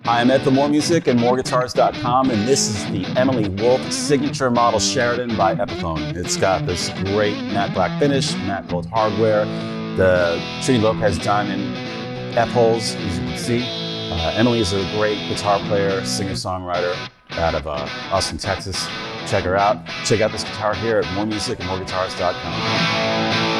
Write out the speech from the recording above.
I'm at the moremusicandmoreguitars.com, and this is the Emily Wolfe signature model Sheraton by Epiphone. It's got this great matte black finish, matte gold hardware, the Trini Lopez diamond F-holes, as you can see. Emily is a great guitar player, singer-songwriter out of Austin, Texas. Check her out. Check out this guitar here at moremusicandmoreguitars.com.